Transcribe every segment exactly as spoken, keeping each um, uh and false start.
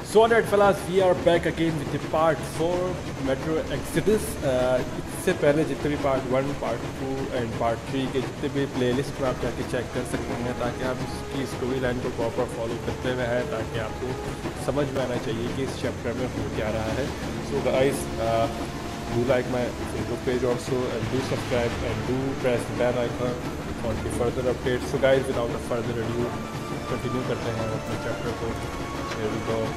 So alright fellas, we are back again with the part four Metro Exodus. uh, इससे पहले जितने भी part one, part two and part three के जितने भी प्लेलिस्ट में आप जाके चेक कर सकते हैं ताकि आप इसकी स्टोरी लाइन को प्रॉपर फॉलो करते हुए हैं, ताकि आपको समझ में आना चाहिए कि इस चैप्टर में हो क्या रहा है. So guys, do like my Facebook page also and do subscribe and do press the bell icon for the further update. So guys, without a further adieu continue करते हैं अपने चैप्टर को. Here we go.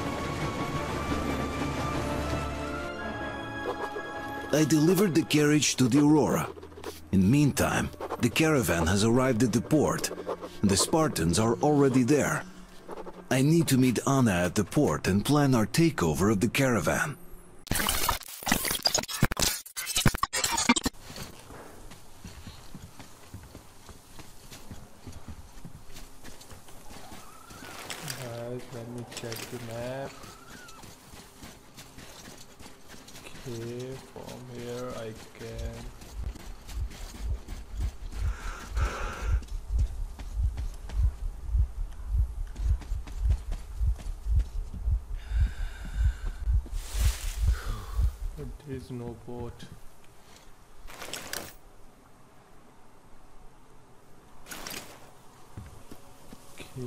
I delivered the carriage to the Aurora. In the meantime, the caravan has arrived at the port, and the Spartans are already there. I need to meet Anna at the port and plan our takeover of the caravan. Guys, let me check the map. Okay, from here I can but there is no boat. Okay,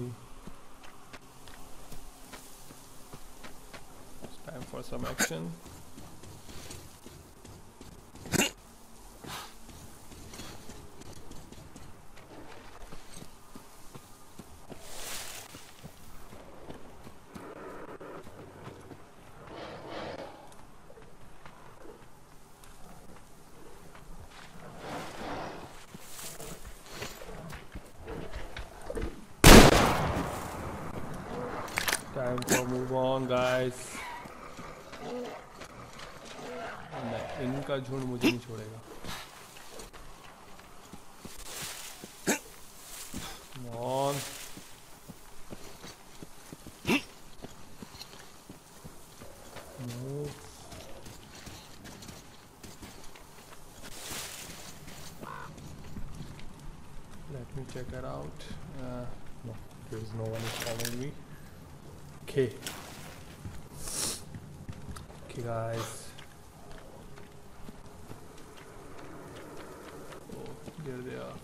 it's time for some action. Time to move on, guys. नहीं, इनका झुंड मुझे नहीं छोड़ेगा. Come on. Move. Let me check it out. Uh, no, there is no one is following me. Okay. Okay, guys. Oh, there they are.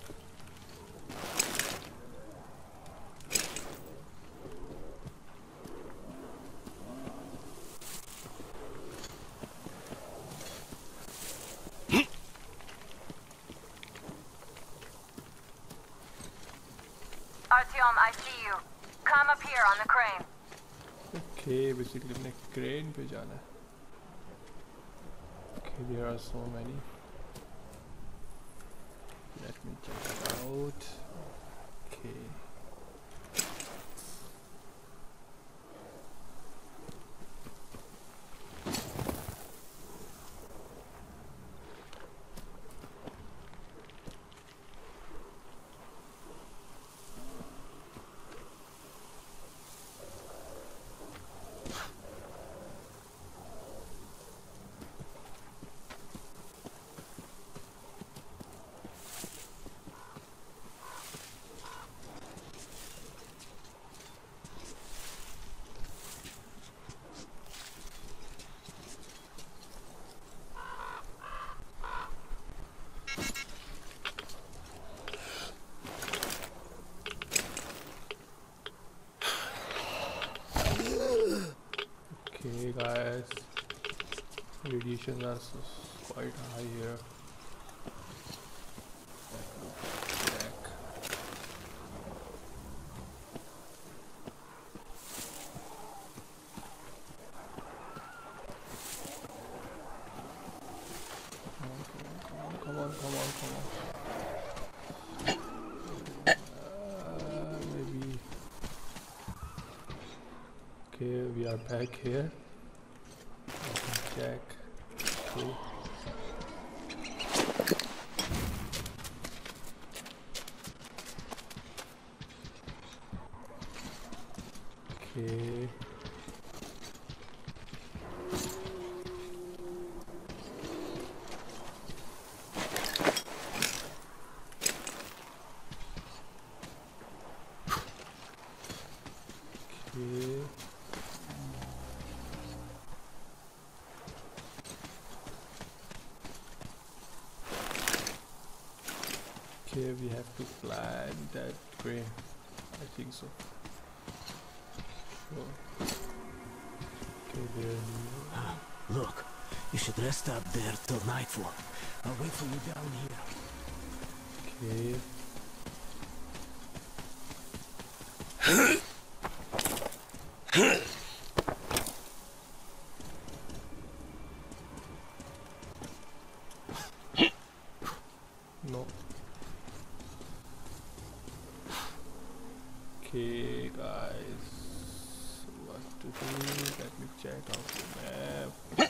Artyom, I see you. Come up here on the crane. Okay, basically अपने crane पे जाना है. Okay, there are so many. Let me check it out. Okay. Okay, guys, radiations are so quite high here. Back. Come on, come on, come on, come on. Uh, maybe. Okay, we are back here. Check. Okay. Okay. Okay. Okay, we have to climb that way. I think so. Sure. Okay, there. Ah, look, you should rest up there till nightfall. I'll wait for you down here. Okay. No. Okay, guys, what to do? Let me check out the map.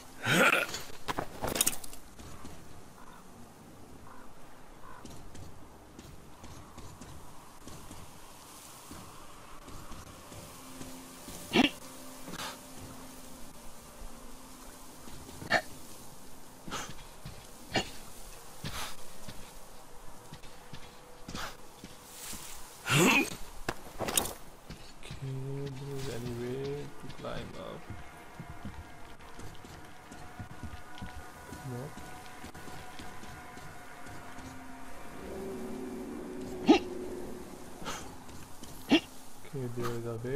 Okay, there is a way.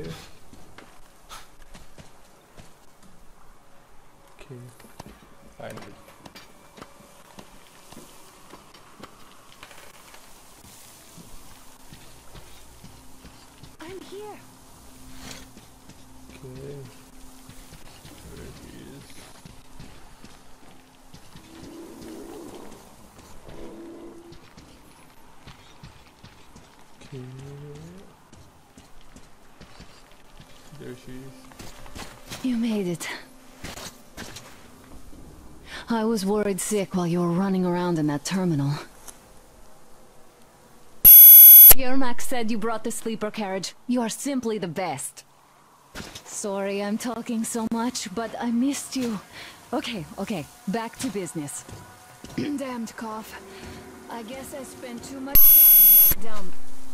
Okay, finally. I'm here. Okay, there it is. Okay. There she is. You made it. I was worried sick while you were running around in that terminal. Yermak said you brought the sleeper carriage. You are simply the best. Sorry I'm talking so much, but I missed you. Okay, okay, back to business. Damned cough. I guess I spent too much time in that dump.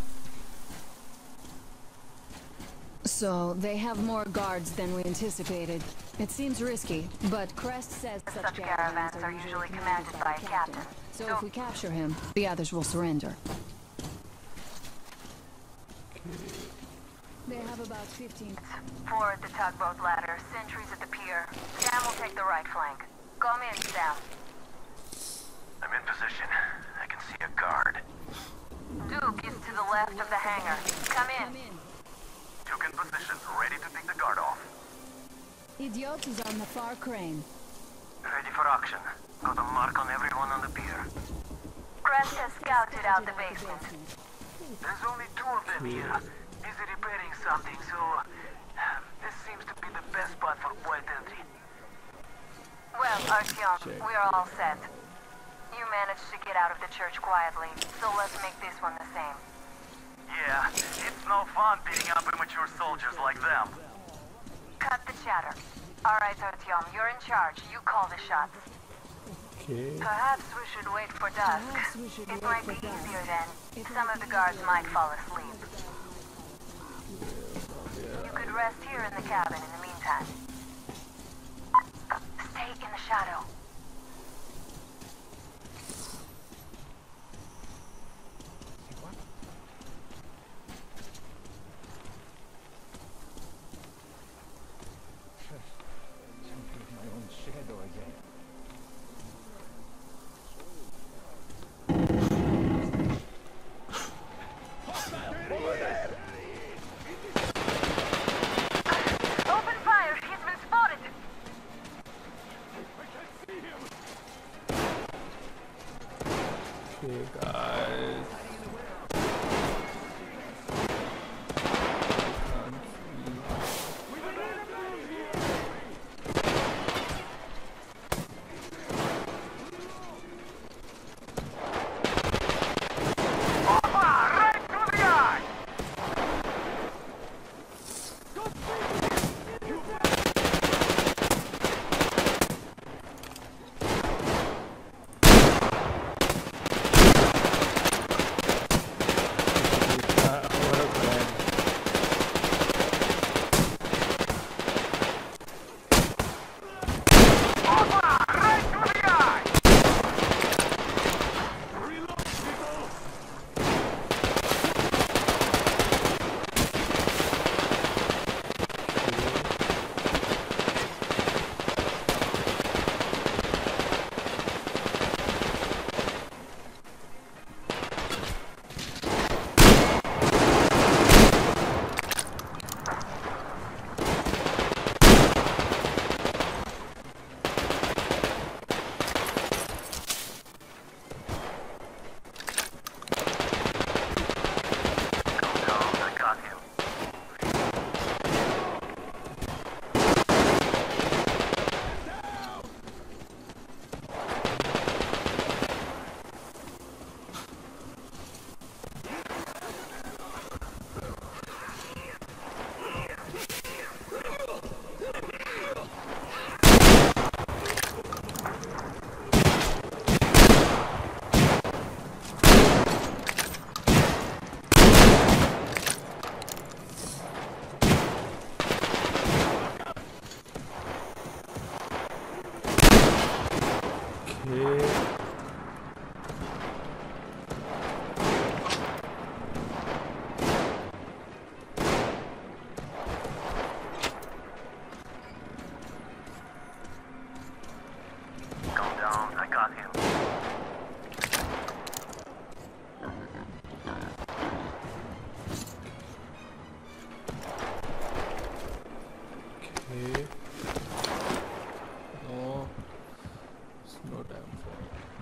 So, they have more guards than we anticipated. It seems risky, but Crest says such, Such caravans are usually commanded by a captain. So if we capture him, the others will surrender. They have about fifteen... Four at the tugboat ladder, sentries at the pier. Sam will take the right flank. Come in, Sam. I'm in position. I can see a guard. Duke is to the left of the hangar. Come in. Come in. Duke in position, ready to take the guard off. Idiot is on the far crane. Ready for action. Got a mark on everyone on the pier. Crest has scouted out the basement. There's only two of them here. Busy repairing something, so... This seems to be the best spot for point entry. Well, Artyom, Check. we're all set. You managed to get out of the church quietly, so let's make this one the same. Yeah, it's no fun beating up immature soldiers like them. Cut the chatter. Alright, Artyom, you're in charge. You call the shots. Okay. Perhaps we should wait for dusk. Perhaps we should It wait might for be dusk. easier then. It Some might of the be guards easier might then. fall asleep. You could rest here in the cabin in the meantime. Stay in the shadow. Open fire! He's Okay. No. It's no time for.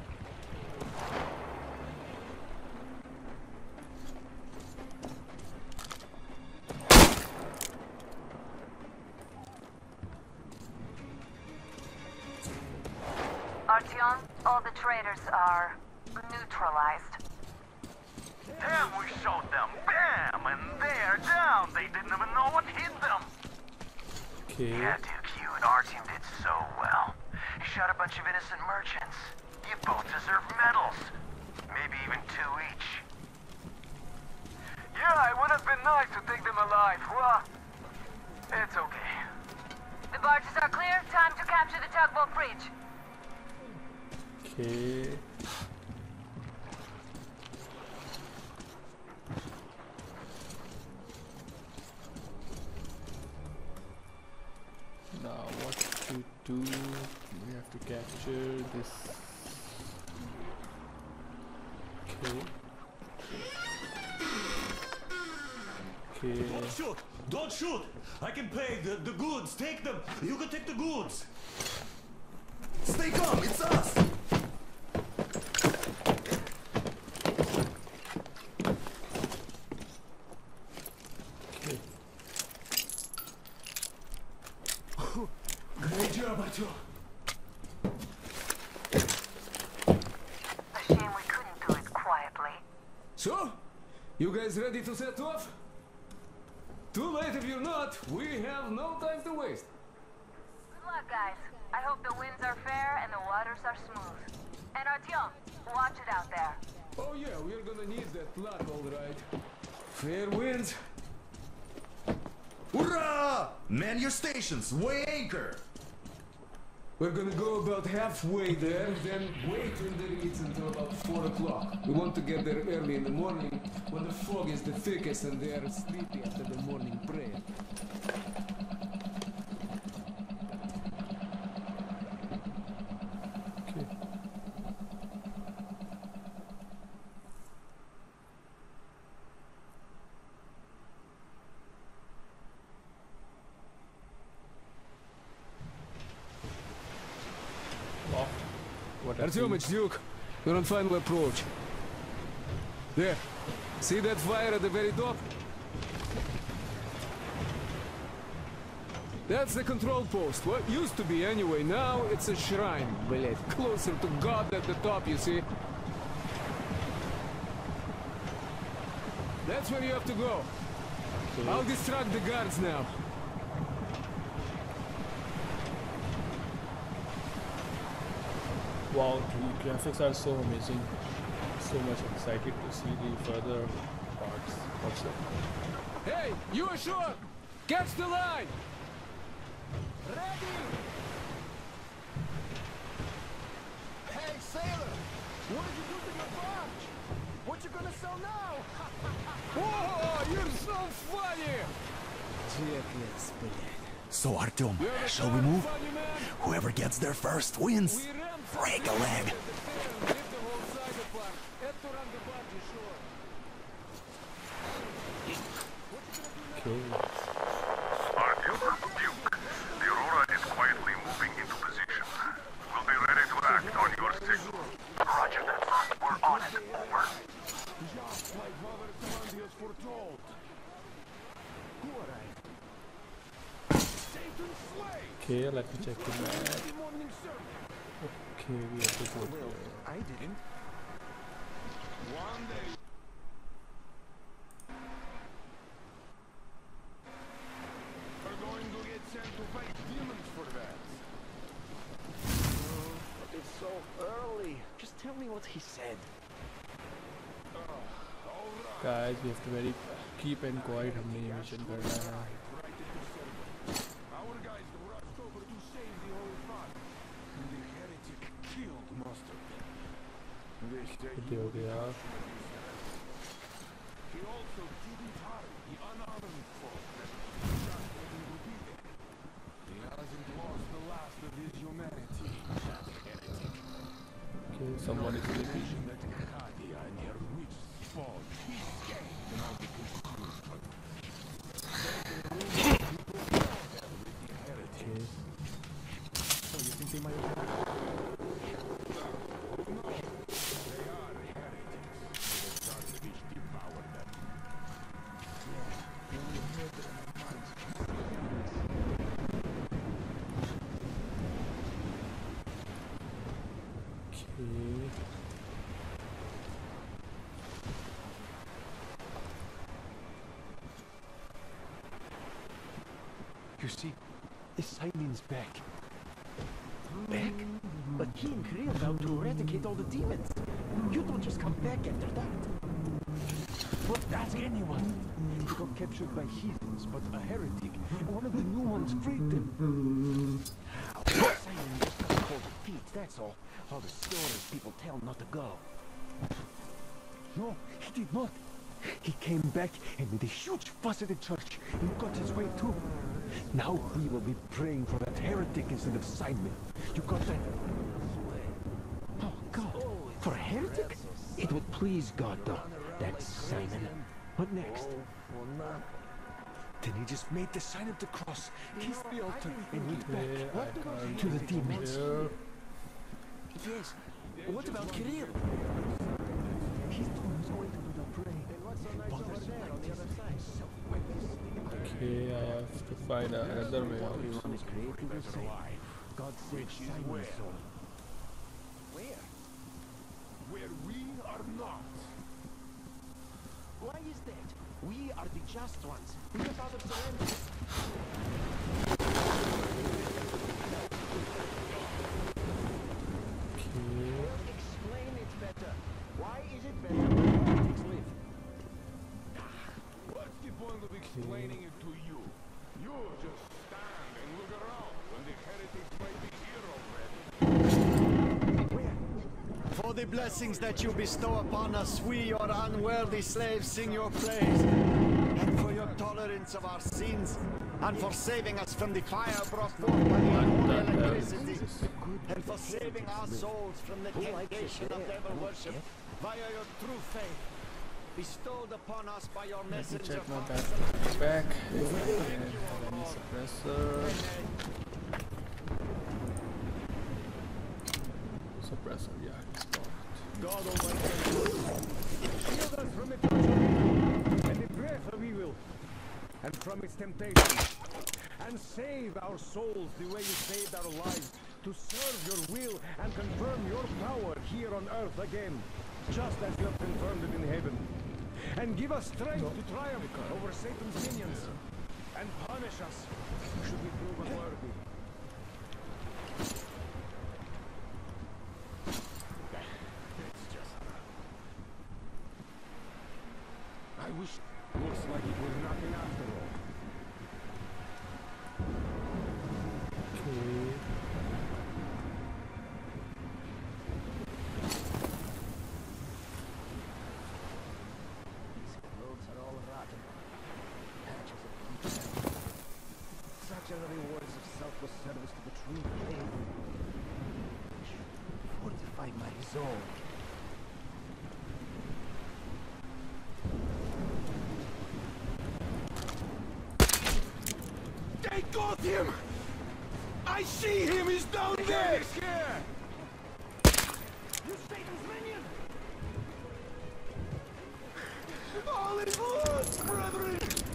Artyom, all the traitors are neutralized. Damn, we shot them. Bam! And they're down. They didn't even know what hit them. Okay. Yeah, Duke, you and Artyom did so well. You shot a bunch of innocent merchants. You both deserve medals. Maybe even two each. Yeah, it would have been nice to take them alive. Well, it's okay. The barges are clear. Time to capture the tugboat breach. Okay. Now what to do? We have to capture this. Okay. Okay. Don't shoot! Don't shoot! I can pay the, the goods. Take them. You can take the goods. Stay calm, it's us! Okay. Great job, Artyom. A shame we couldn't do it quietly. So, you guys ready to set off? Too late if you're not. We have no time to waste. Good luck, guys. I hope the winds are fair and the waters are smooth. And Artyom, watch it out there. Oh yeah, we're gonna need that luck, all right. Fair winds. Hurrah! Man your stations, weigh anchor! We're gonna go about halfway there, then wait in the reeds until about four o'clock. We want to get there early in the morning, when the fog is the thickest and they are sleepy after the morning prayer. Okay. Wow. What a Artyom, scene. it's Duke. We're on final approach. There. See that fire at the very top? That's the control post. What used to be anyway. Now it's a shrine. Блять, closer to God at the top, you see? That's where you have to go. Okay. I'll distract the guards now. Wow, the graphics are so amazing. So much excited to see the further parts. What's that? Hey, you ashore! Catch the line! Ready! Hey, sailor! What did you do to your barge? What you gonna sell now? Whoa, you're so funny! Jackass, блядь. So Artyom, You're the shall we kind of move? funny man. Whoever gets there first wins. We ran Break a leg. Lift the whole side apart. Head to run the barge ashore. Okay. Artyom, Duke, the Aurora is quietly moving into position. We'll be ready to act on your signal. Roger that. We're on it. Over. Just like Volga River has foretold. Who are I? Satan's slave! Okay, let me check the map. Monday morning service. Okay, we have to go Well, there. I didn't. One day. We're going to get sent to fight demons for that. Oh, but it's so early. Just tell me what he said. Oh, all right. Guys, we have to very keep and quiet. हमने ये mission करना है. Right into service. Our guys rushed over to save the whole fund. And the heretic killed most of them. They say ये हो गया. he also didn't hurry the unarmed folk that shot him to be there. He hasn't lost the last of his humanity. That heretic. Okay, someone is sleeping. Vision that Kadia and her witch spawned. He escaped and all because see my attack? No. They are heretics. May the starfish devour them. Yes, they will hear them in minds. You see, the Simon's back. Back? But he and Kirill vowed to eradicate all the demons. You don't just come back after that. Well, ask anyone. He got captured by heathens, but a heretic, and one of the new ones freed them. Simon just got cold feet, that's all. All the stories people tell not to go. No, he did not. He came back and made a huge fuss at the church and got his way too. Now we will be praying for that heretic instead of Simon. You got that? Oh, God. For a heretic? It would please God, though. That's Simon. What next? Then he just made the sign of the cross, kissed the altar, and went back to the demons. Yes. What about Kirill? He's the one who's going to do the praying. Bothers him like this. Okay, I have to find another way out. Everyone is created the same. God saves Simon's soul. Where? Where we are not. Why is that? We are the just ones. We have out of surrender. Explain it better. Why is it better when heretics live? What's the point of explaining it to you? You just stand and look around when the heretics may be here already. Where? For the blessings that you bestow upon us, we, your unworthy slaves, sing your praise. And for your tolerance of our sins, and for saving us from the fire brought forth by the unholy electricity, and for saving our souls from the temptation of devil worship via your true faith, bestowed upon us by your messenger. Check my back. Back. If I can have any suppressor. Suppressor, yeah, it's blocked. God Almighty, shield us from the touch of evil and the breath of evil, and from its temptation, and save our souls the way you saved our lives, to serve your will and confirm your power here on earth again, just as you have confirmed it in heaven. And give us strength to triumph over Satan's minions, and punish us should we prove unworthy. It's just... I wish... Looks like it was nothing after all. Okay. Such are the rewards of selfless service to the true faith. Fortify my resolve. They got him! I see him! He's down there! He's here! You Satan's minion! All is lost, brethren!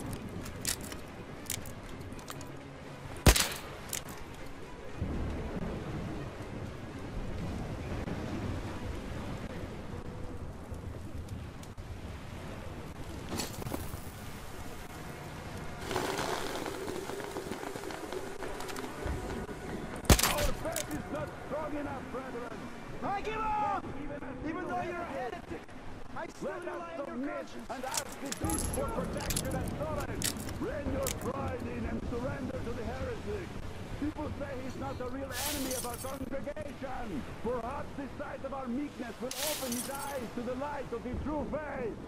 I give up! Even though you're a heretic, I still rely on your conscience. And ask the dudes for protection and tolerance. Bring your pride in and surrender to the heretic. People say he's not the real enemy of our congregation. Perhaps the sight of our meekness will open his eyes to the light of the true faith.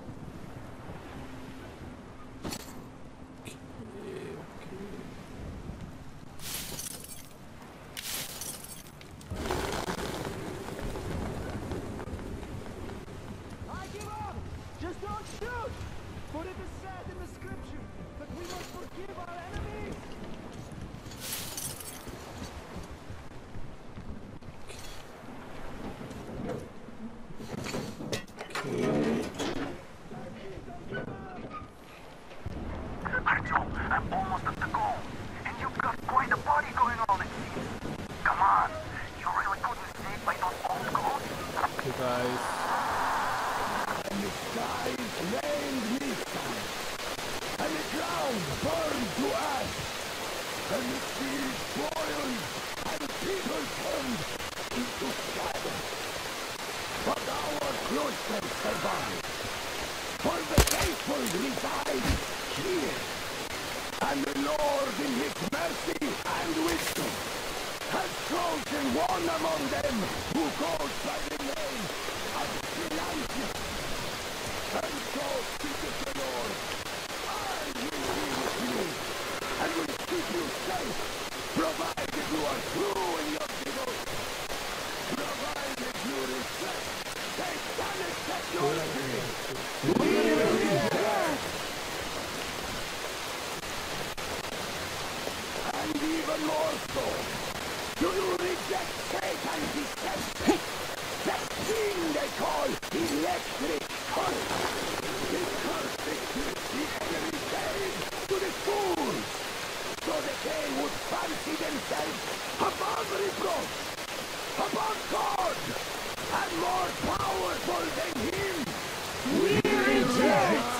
guys. And the skies rained mist, and the ground burned to ash, and the seas boiled, and people turned into shadow. But our cloister survived, for the faithful reside here, and the Lord in his mercy and wisdom has chosen one among them who goes by the name of Silencia. And so speaketh the Lord, I will be with you, and will keep you safe, provided you are true in your devotion, provided you respect satanic technology. We will be there. And even more so, do you reject Satan's deception? That thing they call electric curse. This curse which the enemy gave to the fools, so that they would fancy themselves above reproach, above God, and more powerful than him. We reject.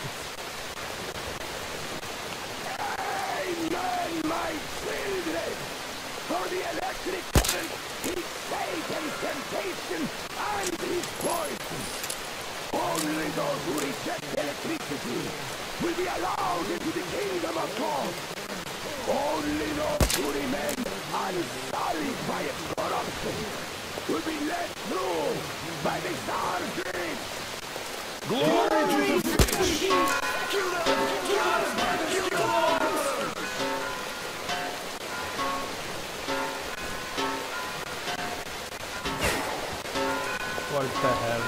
Amen, my children. For the electric current is Satan's temptation and his poison. Only those who reject electricity will be allowed into the kingdom of God. Only those who remain unsullied by its corruption will be led through by the star gates. Glory to the fish! Kill them! Kill them! Kill them! What the hell?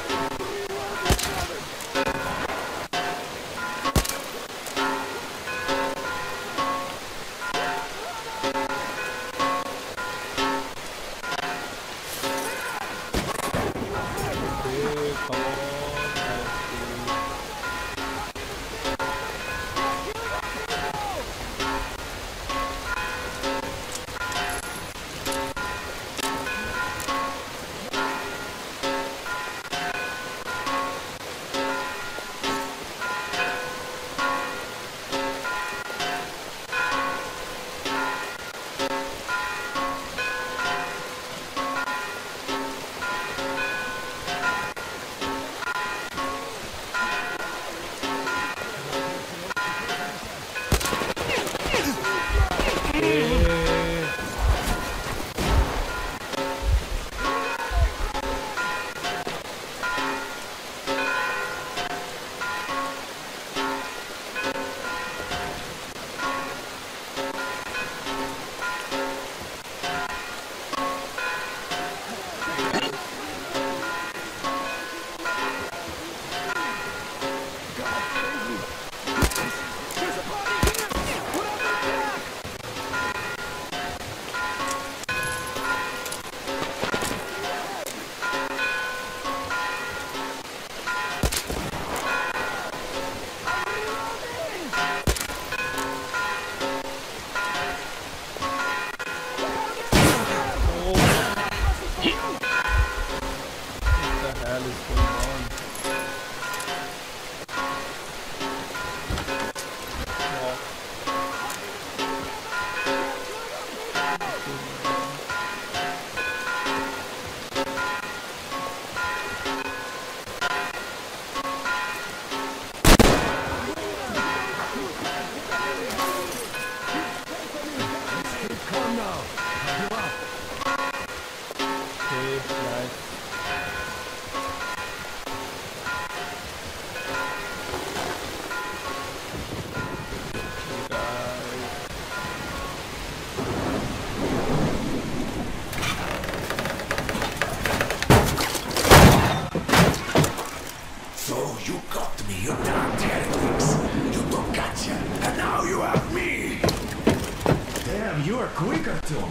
Quick, Artyom!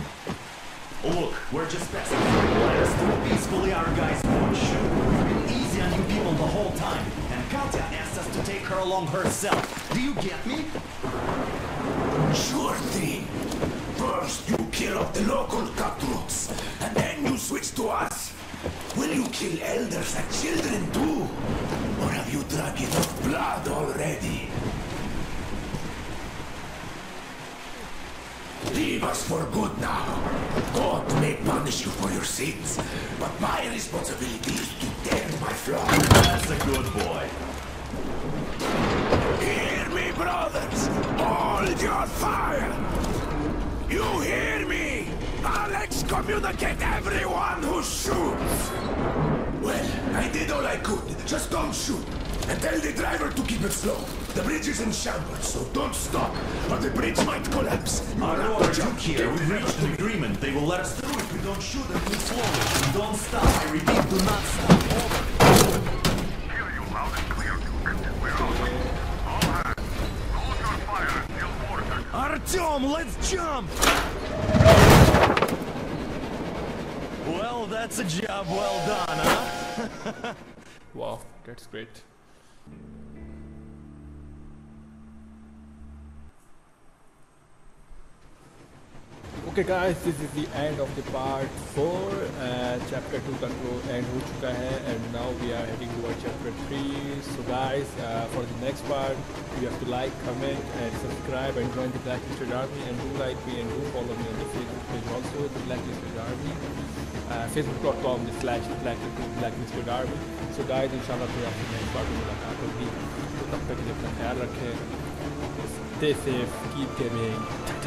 Look, we're just passing through. Let us through peacefully, our guys won't shoot. We've been easy on you people the whole time, and Katya asked us to take her along herself. Do you get me? Sure thing. First you kill off the local cutthroats, and then you switch to us. We'll you kill elders and children too? Or have you drunk enough blood already? Leave us for good now. God may punish you for your sins, but my responsibility is to tend my flock. That's a good boy. Hear me, brothers! Hold your fire! You hear me? I'll excommunicate everyone who shoots! Well, I did all I could. Just don't shoot. And tell the driver to keep it slow. The bridge is in shambles, so don't stop, or the bridge might collapse. Aurora, Duke here. We've reached an agreement. They will let us through if we don't shoot and move slowly. Don't stop. I repeat, do not stop. Over. Hear you loud and clear, Duke. We're out. All hands, hold your fire until ordered. Artyom, let's jump! Well, that's a job well done, huh? Wow, that's great. Okay guys, this is the end of the part four. uh, chapter two का तो end हो चुका है and now we are heading towards chapter three. So guys, uh, for the next part you have to like, comment and subscribe and join the Blacklisted Army, and do like me and do follow me on the Facebook page also, the Blacklisted Army, uh, facebook dot com slash Blacklisted Army. So guys, इंशाल्लाह फिर आपसे next part में मुलाकात होगी, तो तब तक के लिए अपना ख्याल रखें, stay safe, keep gaming.